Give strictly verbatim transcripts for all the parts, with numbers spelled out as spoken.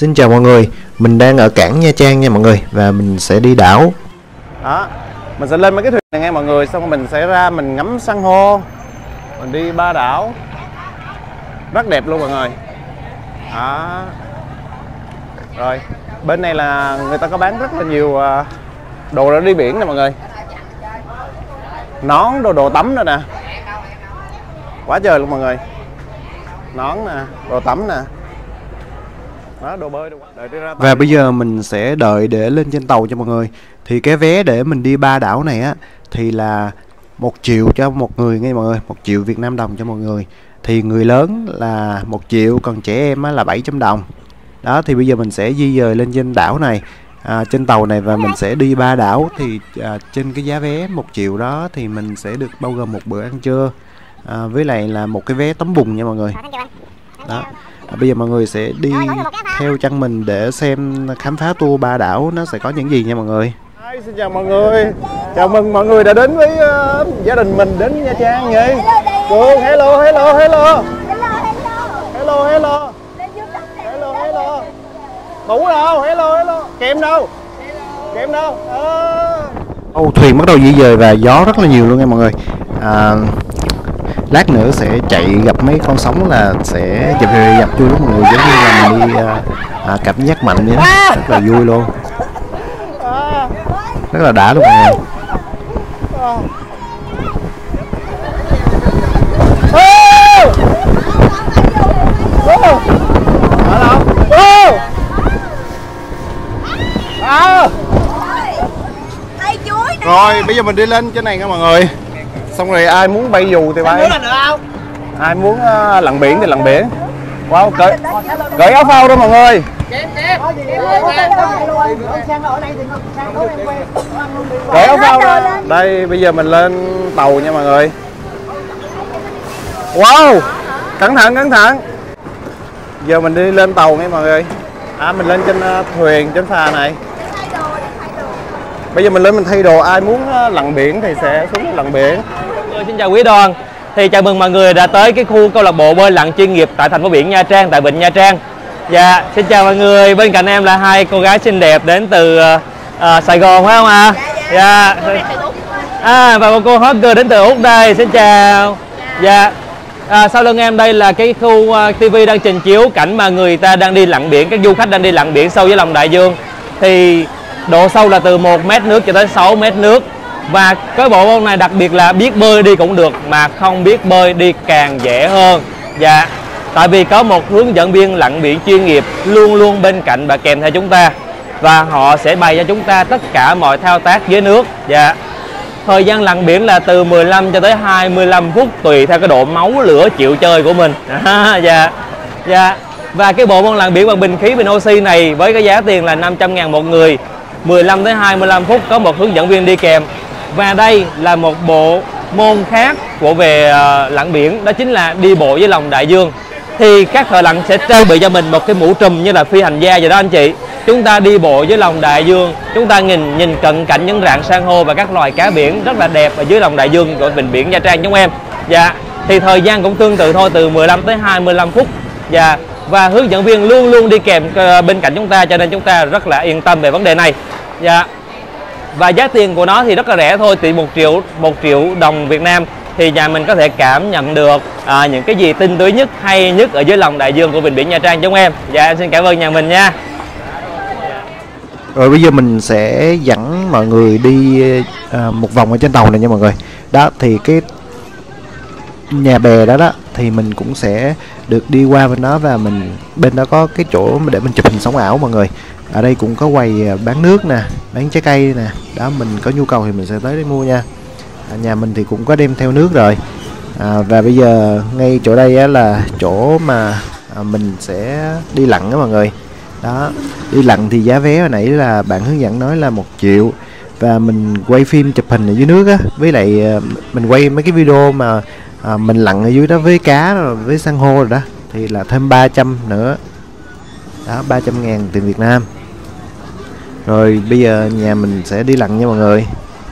Xin chào mọi người, mình đang ở cảng Nha Trang nha mọi người, và mình sẽ đi đảo. Đó, mình sẽ lên mấy cái thuyền này nghe mọi người, xong rồi mình sẽ ra mình ngắm san hô, mình đi ba đảo, rất đẹp luôn mọi người. Đó. Rồi, bên này là người ta có bán rất là nhiều đồ để đi biển nè mọi người. Nón, đồ đồ tắm nữa nè, quá trời luôn mọi người. Nón nè, đồ tắm nè. Đó, đồ bơi, đồ... Đợi đi ra và bây giờ mình sẽ đợi để lên trên tàu cho mọi người. Thì cái vé để mình đi ba đảo này á thì là một triệu cho một người nghe mọi người, một triệu Việt Nam đồng cho mọi người. Thì người lớn là một triệu, còn trẻ em á là bảy trăm đồng. Đó, thì bây giờ mình sẽ di dời lên trên đảo này, à, trên tàu này, và mình sẽ đi ba đảo. Thì à, trên cái giá vé một triệu đó thì mình sẽ được bao gồm một bữa ăn trưa, à, với lại là một cái vé tấm bùn nha mọi người. Đó. À, bây giờ mọi người sẽ đi theo chân mình để xem khám phá tour ba đảo nó sẽ có những gì nha mọi người. Hi, xin chào mọi người, chào mừng mọi người đã đến với uh, gia đình mình đến Nha Trang vậy. Cô hello hello hello hello hello hello hello Thủ đâu, hello hello Kem đâu, Kem đâu. À. Ô, thuyền bắt đầu di dời và gió rất là nhiều luôn nha mọi người. À, lát nữa sẽ chạy gặp mấy con sóng là sẽ chụp hình gặp vui lúc mọi người, giống như là mình đi à, à, cảm giác mạnh vậy đó, rất là vui luôn, rất là đã luôn mọi người. Rồi bây giờ mình đi lên trên này nha mọi người. Xong rồi ai muốn bay dù thì bay, ai muốn uh, lặn biển thì lặn biển. Wow, cởi, cởi áo phao đó mọi người. Cởi áo phao đó. Đây bây giờ mình lên tàu nha mọi người. Wow, cẩn thận cẩn thận. Giờ mình đi lên tàu nha mọi người. À, mình lên trên uh, thuyền, trên phà này. Bây giờ mình lên mình thay đồ, ai muốn uh, lặn biển thì sẽ xuống lặn biển. Xin chào quý đoàn. Thì chào mừng mọi người đã tới cái khu câu lạc bộ bơi lặn chuyên nghiệp tại thành phố biển Nha Trang, tại vịnh Nha Trang. Dạ, xin chào mọi người. Bên cạnh em là hai cô gái xinh đẹp đến từ uh, uh, Sài Gòn phải không ạ? À? Dạ. À, và một cô hot girl đến từ Úc đây. Xin chào. Dạ. À, sau lưng em đây là cái khu uh, ti vi đang trình chiếu cảnh mà người ta đang đi lặn biển, các du khách đang đi lặn biển sâu dưới lòng đại dương. Thì độ sâu là từ một mét nước cho tới sáu mét nước. Và cái bộ môn này đặc biệt là biết bơi đi cũng được, mà không biết bơi đi càng dễ hơn. Dạ, tại vì có một hướng dẫn viên lặn biển chuyên nghiệp luôn luôn bên cạnh và kèm theo chúng ta, và họ sẽ bày cho chúng ta tất cả mọi thao tác dưới nước. Dạ, thời gian lặn biển là từ mười lăm cho tới hai mươi lăm phút tùy theo cái độ máu lửa chịu chơi của mình. À, dạ, dạ. Và cái bộ môn lặn biển bằng bình khí, bình oxy này với cái giá tiền là năm trăm ngàn một người, mười lăm tới hai mươi lăm phút có một hướng dẫn viên đi kèm. Và đây là một bộ môn khác của về uh, lặn biển, đó chính là đi bộ dưới lòng đại dương. Thì các thợ lặn sẽ trang bị cho mình một cái mũ trùm như là phi hành gia vậy đó anh chị. Chúng ta đi bộ dưới lòng đại dương, chúng ta nhìn nhìn cận cảnh những rạn san hô và các loài cá biển rất là đẹp ở dưới lòng đại dương của vịnh biển Nha Trang chúng em. Dạ, thì thời gian cũng tương tự thôi, từ mười lăm tới hai mươi lăm phút. Dạ, và hướng dẫn viên luôn luôn đi kèm uh, bên cạnh chúng ta, cho nên chúng ta rất là yên tâm về vấn đề này. Dạ. Và giá tiền của nó thì rất là rẻ thôi, từ một triệu một triệu đồng Việt Nam thì nhà mình có thể cảm nhận được à, những cái gì tinh túy nhất, hay nhất ở dưới lòng đại dương của vịnh biển Nha Trang chúng em. Dạ, em xin cảm ơn nhà mình nha. Rồi bây giờ mình sẽ dẫn mọi người đi à, một vòng ở trên tàu này nha mọi người. Đó, thì cái nhà bè đó đó thì mình cũng sẽ được đi qua bên đó, và mình bên đó có cái chỗ để mình chụp hình sống ảo mọi người. Ở đây cũng có quầy bán nước nè, bán trái cây nè. Đó, mình có nhu cầu thì mình sẽ tới đây mua nha. À, nhà mình thì cũng có đem theo nước rồi. À, và bây giờ ngay chỗ đây á, là chỗ mà à, mình sẽ đi lặn đó mọi người. Đó, đi lặn thì giá vé hồi nãy là bạn hướng dẫn nói là một triệu. Và mình quay phim chụp hình ở dưới nước á, với lại à, mình quay mấy cái video mà à, mình lặn ở dưới đó với cá rồi, với san hô rồi đó, thì là thêm ba trăm nữa. Đó, ba trăm ngàn tiền Việt Nam. Rồi bây giờ nhà mình sẽ đi lặn nha mọi người.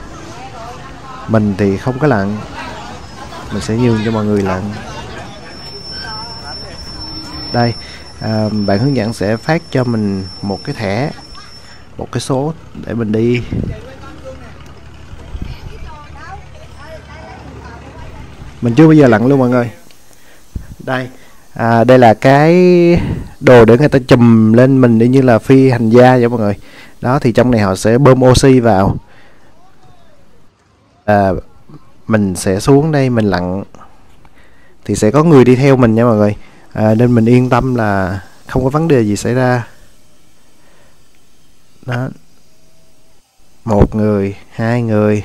Mình thì không có lặn, mình sẽ nhường cho mọi người lặn. Đây, à, bạn hướng dẫn sẽ phát cho mình một cái thẻ, một cái số để mình đi. Mình chưa bao giờ lặn luôn mọi người. Đây, à, đây là cái đồ để người ta chùm lên mình y như là phi hành gia vậy mọi người. Đó, thì trong này họ sẽ bơm oxy vào. À, mình sẽ xuống đây mình lặn thì sẽ có người đi theo mình nha mọi người, à, nên mình yên tâm là không có vấn đề gì xảy ra. Đó, một người, hai người.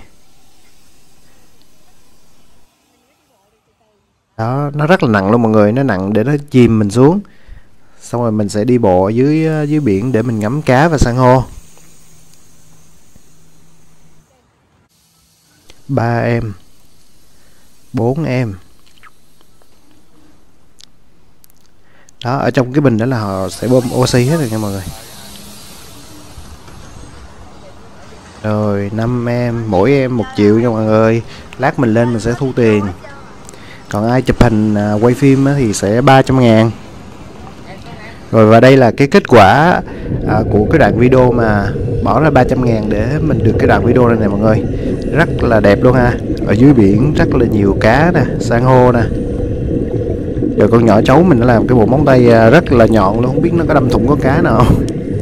Đó, nó rất là nặng luôn mọi người, nó nặng để nó chìm mình xuống. Xong rồi mình sẽ đi bộ dưới dưới biển để mình ngắm cá và san hô. Ba em, bốn em. Đó, ở trong cái bình đó là họ sẽ bơm oxy hết rồi nha mọi người. Rồi năm em, mỗi em một triệu nha mọi người. Lát mình lên mình sẽ thu tiền. Còn ai chụp hình à, quay phim á, thì sẽ ba trăm ngàn. Rồi và đây là cái kết quả à, của cái đoạn video mà bỏ ra ba trăm ngàn để mình được cái đoạn video này nè mọi người. Rất là đẹp luôn ha. Ở dưới biển rất là nhiều cá nè, san hô nè. Rồi con nhỏ cháu mình nó làm cái bộ móng tay à, rất là nhọn luôn, không biết nó có đâm thủng có cá nào không.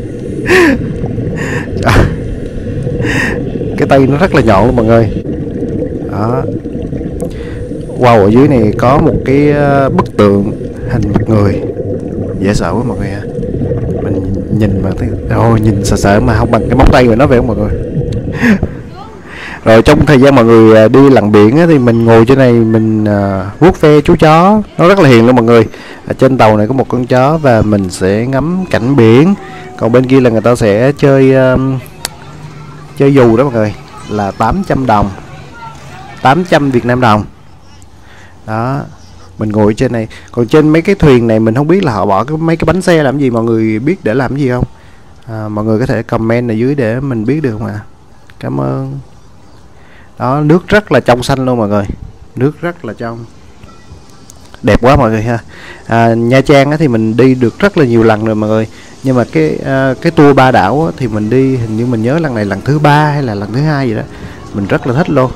Cái tay nó rất là nhọn luôn mọi người. Đó. Wow, ở dưới này có một cái bức tượng hình mặt người dễ sợ quá mọi người ạ. Mình nhìn mà thấy ôi, nhìn sợ sợ mà không bằng cái móng tay của nó vậy không mọi người. Rồi trong thời gian mọi người đi lặn biển á, thì mình ngồi trên này mình uh, vuốt ve chú chó, nó rất là hiền luôn mọi người. Ở trên tàu này có một con chó và mình sẽ ngắm cảnh biển. Còn bên kia là người ta sẽ chơi uh, chơi dù đó mọi người, là tám trăm đồng, tám trăm Việt Nam đồng. Đó, mình ngồi trên này. Còn trên mấy cái thuyền này mình không biết là họ bỏ cái, mấy cái bánh xe làm gì, mọi người biết để làm gì không? À, mọi người có thể comment ở dưới để mình biết được không ạ? Cảm ơn. Đó, nước rất là trong xanh luôn mọi người, nước rất là trong, đẹp quá mọi người ha. À, Nha Trang á, thì mình đi được rất là nhiều lần rồi mọi người, nhưng mà cái à, cái tour ba đảo á, thì mình đi hình như mình nhớ lần này lần thứ ba hay là lần thứ hai gì đó, mình rất là thích luôn.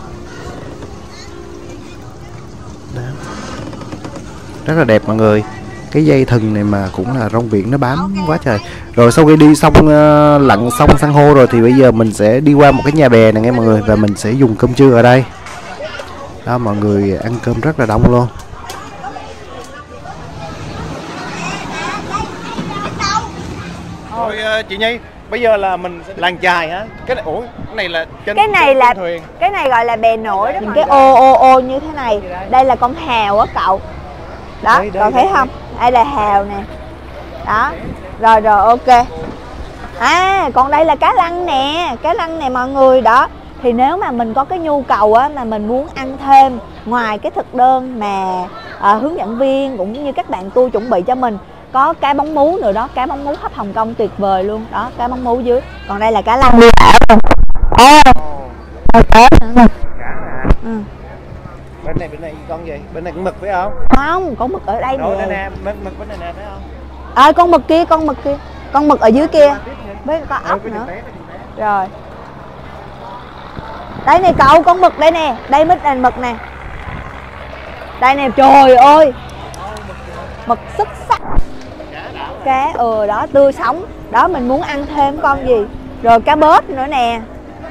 Đó. Rất là đẹp mọi người. Cái dây thừng này mà cũng là rong biển nó bám quá trời. Rồi sau khi đi xong uh, lặn xong san hô rồi thì bây giờ mình sẽ đi qua một cái nhà bè này nghe mọi người, và mình sẽ dùng cơm trưa ở đây. Đó, mọi người ăn cơm rất là đông luôn. Rồi uh, chị Nhi, bây giờ là mình làng chài hả? Cái này, ủa, cái này là trên, cái này trên, là trên thuyền. Cái này gọi là bè nổi đó. Những cái ô ô ô như thế này. Đây là con hào á cậu. Đó, đây, đây, cậu thấy đây, không? Đây là hào nè. Đó. Rồi rồi ok. À, còn đây là cá lăng nè, cá lăng nè mọi người đó. Thì nếu mà mình có cái nhu cầu á mà mình muốn ăn thêm ngoài cái thực đơn mà à, hướng dẫn viên cũng như các bạn tour chuẩn bị cho mình, có cá bóng mú nữa đó, cá bóng mú hấp Hồng Kông tuyệt vời luôn đó, cá bóng mú dưới. Còn đây là cá lăng luôn. Ồ. Cá nữa. Ừ. Bên này bên này con gì? Bên này con mực phải không? Không, con mực ở đây Rồi, nè. nè, mực mực bên này nè phải không? À, con mực kia, con mực kia. Con mực ở dưới kia. Với có ốc nữa. Rồi. Đây nè cậu, con mực đây nè, đây mít nền mực nè. Đây nè, trời ơi. Mực xuất sắc. Cá ừ đó, tươi sống. Đó, mình muốn ăn thêm con gì. Rồi cá bớp nữa nè.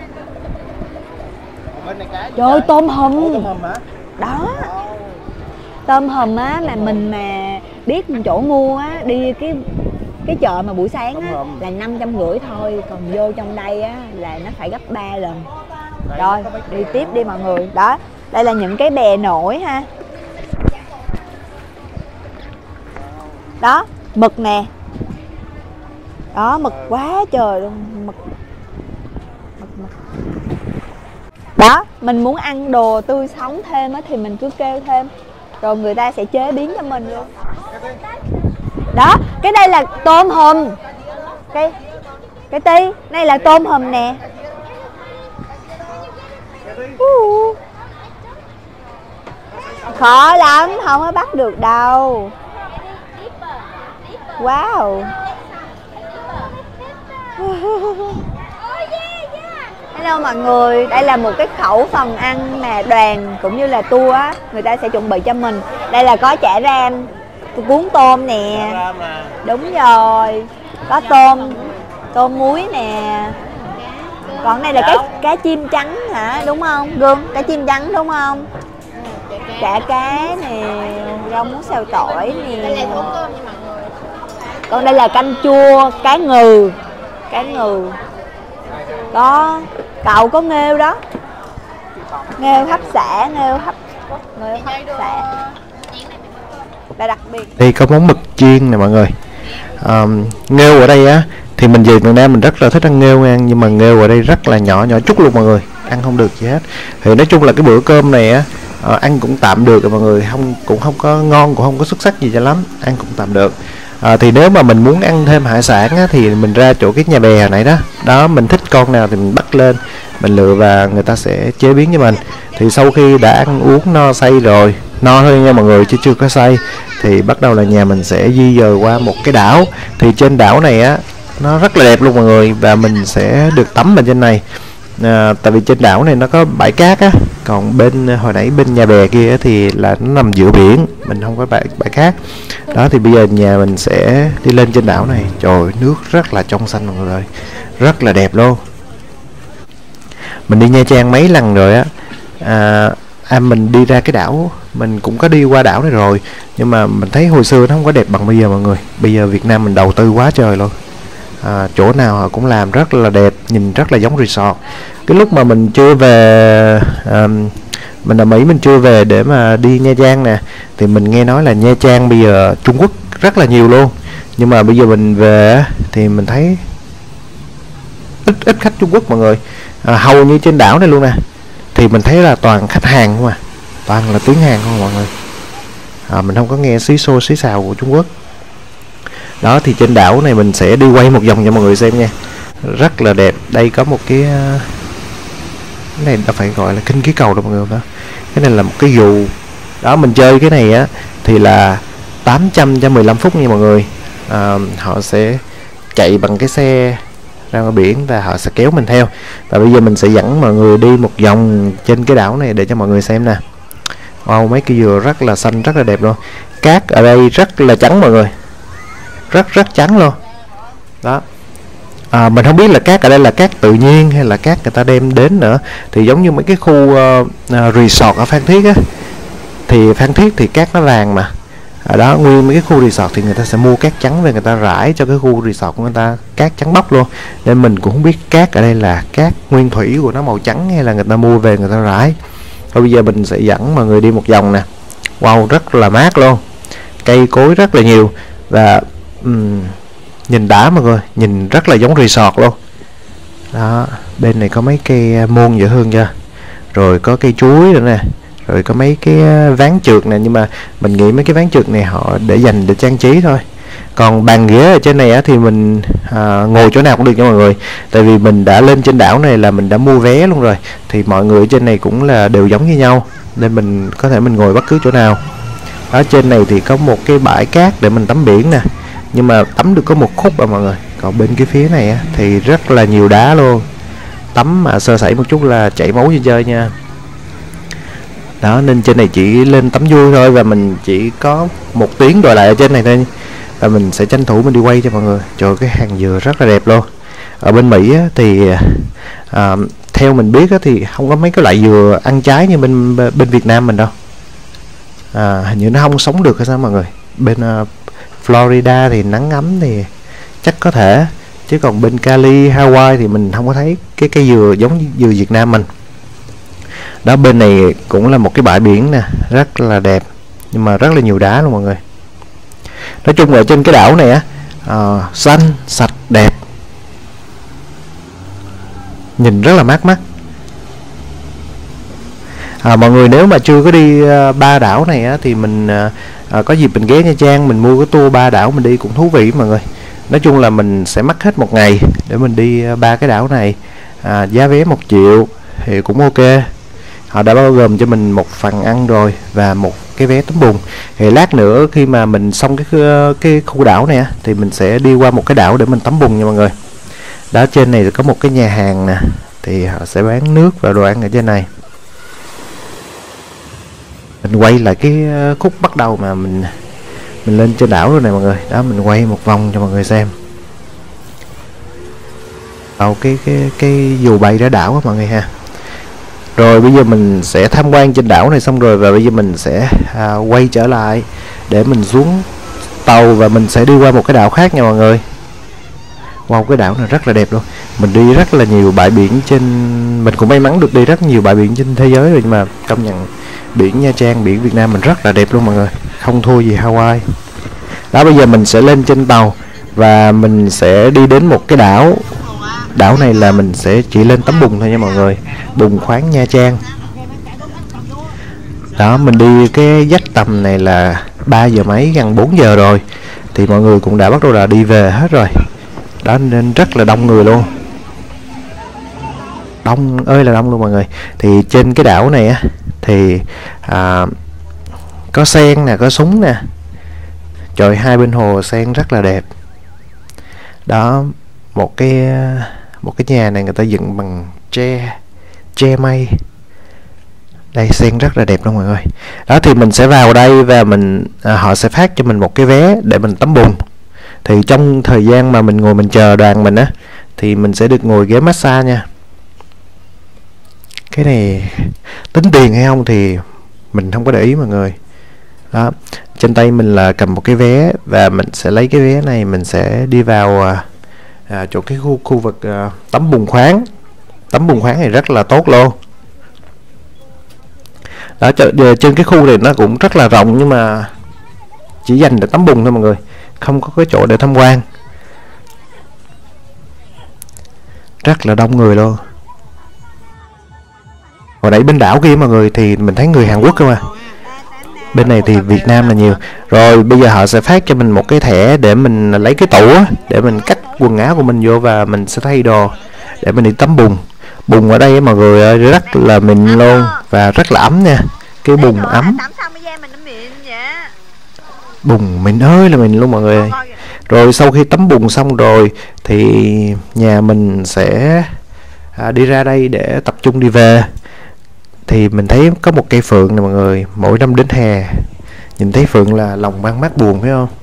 Trời ơi, tôm hùm. Tôm hùm hả? Đó. Tôm hùm á, mà mình mà biết một chỗ mua á, đi cái cái chợ mà buổi sáng á là năm trăm rưỡi thôi, còn vô trong đây á là nó phải gấp ba lần. Rồi, đi tiếp đi mọi người. Đó, đây là những cái bè nổi ha. Đó, mực nè. Đó, mực quá trời luôn, mực. Mực mực. Đó, mình muốn ăn đồ tươi sống thêm á thì mình cứ kêu thêm, rồi người ta sẽ chế biến cho mình luôn. Đó, cái đây là tôm hùm. Cái cái tí, đây là tôm hùm nè. Uh. Khó lắm, không có bắt được đâu. Wow. Hello mọi người, đây là một cái khẩu phần ăn mà đoàn cũng như là tour á, người ta sẽ chuẩn bị cho mình. Đây là có chả ram, cuốn tôm nè. Đúng rồi. Có tôm, tôm muối nè. Còn đây là cái cá chim trắng hả? Đúng không? Gương, cá chim trắng đúng không? Chả cá nè, rau muống xào tỏi nè. Còn đây là canh chua cá ngừ. Cá ngừ. Có cậu có nghêu đó. Nghêu hấp xả, nghêu hấp nghêu hấp xả. Và đặc biệt đây có món mực chiên nè mọi người. Um, nghêu ở đây á thì mình về miền Nam mình rất là thích ăn nghêu nha, nhưng mà nghêu ở đây rất là nhỏ nhỏ chút luôn mọi người, ăn không được gì hết. Thì nói chung là cái bữa cơm này á uh, ăn cũng tạm được rồi mọi người, không cũng không có ngon, cũng không có xuất sắc gì cho lắm, ăn cũng tạm được. À, thì nếu mà mình muốn ăn thêm hải sản á, thì mình ra chỗ cái nhà bè hồi nãy đó đó, mình thích con nào thì mình bắt lên, mình lựa và người ta sẽ chế biến cho mình. Thì sau khi đã ăn uống no say rồi, no thôi nha mọi người chứ chưa có say, thì bắt đầu là nhà mình sẽ di dời qua một cái đảo. Thì trên đảo này á nó rất là đẹp luôn mọi người, và mình sẽ được tắm bên trên này. À, tại vì trên đảo này nó có bãi cát á, còn bên hồi nãy bên nhà bè kia thì là nó nằm giữa biển, mình không có bãi bãi cát đó. Thì bây giờ nhà mình sẽ đi lên trên đảo này, trời nước rất là trong xanh mọi người ơi, rất là đẹp luôn. Mình đi Nha Trang mấy lần rồi á. À, à mình đi ra cái đảo, mình cũng có đi qua đảo này rồi, nhưng mà mình thấy hồi xưa nó không có đẹp bằng bây giờ mọi người. Bây giờ Việt Nam mình đầu tư quá trời luôn. À, chỗ nào họ cũng làm rất là đẹp, nhìn rất là giống resort. Cái lúc mà mình chưa về, à, mình ở Mỹ mình chưa về để mà đi Nha Trang nè, thì mình nghe nói là Nha Trang bây giờ Trung Quốc rất là nhiều luôn. Nhưng mà bây giờ mình về thì mình thấy ít ít khách Trung Quốc mọi người. À, hầu như trên đảo này luôn nè, thì mình thấy là toàn khách Hàn không à, toàn là tiếng Hàn không mọi người. À, mình không có nghe xí xô xí xào của Trung Quốc. Đó thì trên đảo này mình sẽ đi quay một vòng cho mọi người xem nha, rất là đẹp. Đây có một cái cái này đã phải gọi là khinh khí cầu đâu mọi người đó. Cái này là một cái dù đó, mình chơi cái này á thì là tám trăm cho mười lăm phút nha mọi người. À, họ sẽ chạy bằng cái xe ra ngoài biển và họ sẽ kéo mình theo. Và bây giờ mình sẽ dẫn mọi người đi một vòng trên cái đảo này để cho mọi người xem nè. Wow, mấy cái dừa rất là xanh, rất là đẹp luôn. Cát ở đây rất là trắng mọi người, rất rất trắng luôn đó. À, mình không biết là cát ở đây là cát tự nhiên hay là cát người ta đem đến nữa. Thì giống như mấy cái khu uh, uh, resort ở Phan Thiết á, thì Phan Thiết thì cát nó vàng mà. Ở đó nguyên mấy cái khu resort thì người ta sẽ mua cát trắng về người ta rải cho cái khu resort của người ta, cát trắng bóc luôn. Nên mình cũng không biết cát ở đây là cát nguyên thủy của nó màu trắng hay là người ta mua về người ta rải. Thôi bây giờ mình sẽ dẫn mọi người đi một vòng nè. Wow, rất là mát luôn, cây cối rất là nhiều và um, nhìn đã mọi người, nhìn rất là giống resort luôn đó. Bên này có mấy cây muôn dễ thương chưa, rồi có cây chuối nữa nè, rồi có mấy cái ván trượt nè, nhưng mà mình nghĩ mấy cái ván trượt này họ để dành để trang trí thôi. Còn bàn ghế ở trên này á, thì mình à, ngồi chỗ nào cũng được nha mọi người, tại vì mình đã lên trên đảo này là mình đã mua vé luôn rồi, thì mọi người ở trên này cũng là đều giống như nhau, nên mình có thể mình ngồi bất cứ chỗ nào. Ở trên này thì có một cái bãi cát để mình tắm biển nè, nhưng mà tắm được có một khúc à mọi người. Còn bên cái phía này á, thì rất là nhiều đá luôn, tắm mà sơ sẩy một chút là chảy máu trên chơi nha. Đó nên trên này chỉ lên tắm vui thôi, và mình chỉ có một tiếng rồi lại ở trên này thôi, và mình sẽ tranh thủ mình đi quay cho mọi người. Trời, cái hàng dừa rất là đẹp luôn. Ở bên Mỹ á, thì à, theo mình biết á, thì không có mấy cái loại dừa ăn trái như bên bên Việt Nam mình đâu. À, hình như nó không sống được hay sao mọi người. Bên uh, Florida thì nắng ấm thì chắc có thể, chứ còn bên Cali, Hawaii thì mình không có thấy cái cây dừa giống dừa Việt Nam mình. Đó, bên này cũng là một cái bãi biển nè, rất là đẹp, nhưng mà rất là nhiều đá luôn mọi người. Nói chung ở trên cái đảo này á, uh, xanh, sạch, đẹp, nhìn rất là mát mắt. À, mọi người nếu mà chưa có đi uh, ba đảo này á, thì mình uh, uh, có dịp mình ghé Nha Trang, mình mua cái tour ba đảo mình đi cũng thú vị mọi người. Nói chung là mình sẽ mất hết một ngày để mình đi uh, ba cái đảo này. À, giá vé một triệu thì cũng ok. Họ đã bao gồm cho mình một phần ăn rồi và một cái vé tắm bùn. Thì lát nữa khi mà mình xong cái cái khu đảo này á, thì mình sẽ đi qua một cái đảo để mình tắm bùn nha mọi người. Đó, trên này có một cái nhà hàng nè, thì họ sẽ bán nước và đồ ăn ở trên này. Mình quay lại cái khúc bắt đầu mà mình mình lên trên đảo rồi này mọi người. Đó, mình quay một vòng cho mọi người xem. Đầu cái cái cái dù bay ra đảo á mọi người ha. Rồi bây giờ mình sẽ tham quan trên đảo này xong rồi, và bây giờ mình sẽ à, quay trở lại để mình xuống tàu và mình sẽ đi qua một cái đảo khác nha mọi người. Wow, cái đảo này rất là đẹp luôn. Mình đi rất là nhiều bãi biển trên, mình cũng may mắn được đi rất nhiều bãi biển trên thế giới rồi, nhưng mà công nhận biển Nha Trang, biển Việt Nam mình rất là đẹp luôn mọi người, không thua gì Hawaii. Đó, bây giờ mình sẽ lên trên tàu và mình sẽ đi đến một cái đảo. Đảo này là mình sẽ chỉ lên tắm bùn thôi nha mọi người, bùn khoáng Nha Trang. Đó, mình đi cái giấc tầm này là ba giờ mấy, gần bốn giờ rồi, thì mọi người cũng đã bắt đầu là đi về hết rồi. Đó, nên rất là đông người luôn, đông ơi là đông luôn mọi người. Thì trên cái đảo này á thì à, có sen nè, có súng nè. Trời, hai bên hồ sen rất là đẹp. Đó, một cái một cái nhà này người ta dựng bằng tre tre mây. Đây, sen rất là đẹp luôn mọi người. Đó, thì mình sẽ vào đây và mình à, họ sẽ phát cho mình một cái vé để mình tắm bùn. Thì trong thời gian mà mình ngồi mình chờ đoàn mình á, thì mình sẽ được ngồi ghế massage nha. Cái này tính tiền hay không thì mình không có để ý mọi người. Đó, trên tay mình là cầm một cái vé và mình sẽ lấy cái vé này, mình sẽ đi vào à, à, chỗ cái khu khu vực à, tắm bùn khoáng. Tắm bùn khoáng này rất là tốt luôn. Đó, trên cái khu này nó cũng rất là rộng, nhưng mà chỉ dành để tắm bùn thôi mọi người, không có cái chỗ để tham quan. Rất là đông người luôn. Hồi nãy bên đảo kia mọi người thì mình thấy người Hàn Quốc cơ mà. Bên này thì Việt Nam là nhiều. Rồi bây giờ họ sẽ phát cho mình một cái thẻ để mình lấy cái tủ á, để mình cắt quần áo của mình vô và mình sẽ thay đồ để mình đi tắm bùn. Bùn ở đây mọi người rất là mịn luôn và rất là ấm nha. Cái bùn ấm, bùn mịn ơi là mịn luôn mọi người. Rồi sau khi tắm bùn xong rồi thì nhà mình sẽ à, đi ra đây để tập trung đi về. Thì mình thấy có một cây phượng nè mọi người. Mỗi năm đến hè nhìn thấy phượng là lòng mang mát buồn, phải không?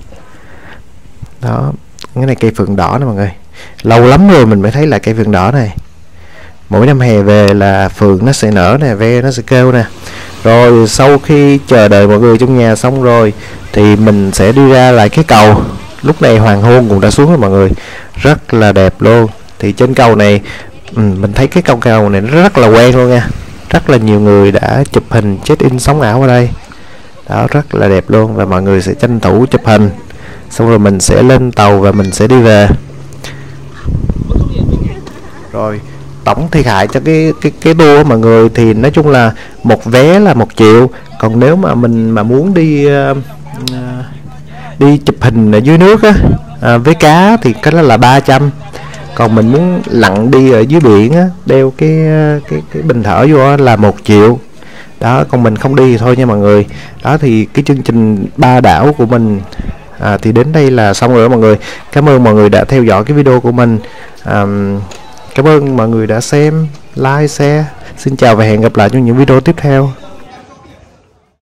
Đó, cái này cây phượng đỏ nè mọi người. Lâu lắm rồi mình mới thấy là cây phượng đỏ này. Mỗi năm hè về là phượng nó sẽ nở nè, ve nó sẽ kêu nè. Rồi sau khi chờ đợi mọi người trong nhà xong rồi thì mình sẽ đi ra lại cái cầu. Lúc này hoàng hôn cũng đã xuống rồi mọi người, rất là đẹp luôn. Thì trên cầu này ừ, mình thấy cái cầu cầu này nó rất là quen luôn nha. Rất là nhiều người đã chụp hình check in sống ảo ở đây. Đó, rất là đẹp luôn. Và mọi người sẽ tranh thủ chụp hình, xong rồi mình sẽ lên tàu và mình sẽ đi về. Rồi tổng thiệt hại cho cái cái cái tour mọi người thì nói chung là một vé là một triệu. Còn nếu mà mình mà muốn đi uh, uh, đi chụp hình ở dưới nước á, uh, với cá thì cái đó là ba trăm. Còn mình muốn lặn đi ở dưới biển á, đeo cái cái cái bình thở vô á, là một triệu. Đó, còn mình không đi thì thôi nha mọi người. Đó, thì cái chương trình ba đảo của mình à, thì đến đây là xong rồi đó mọi người. Cảm ơn mọi người đã theo dõi cái video của mình. à, Cảm ơn mọi người đã xem, like, share. Xin chào và hẹn gặp lại trong những video tiếp theo.